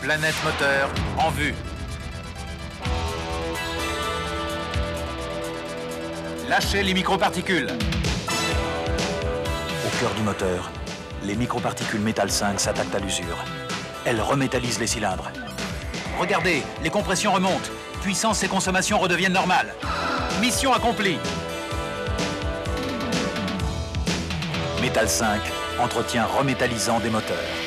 Planète moteur en vue. Lâchez les microparticules. Au cœur du moteur, les microparticules métal 5 s'attaquent à l'usure. Elles remétallisent les cylindres. Regardez, les compressions remontent. Puissance et consommation redeviennent normales. Mission accomplie. Métal 5, entretien remétallisant des moteurs.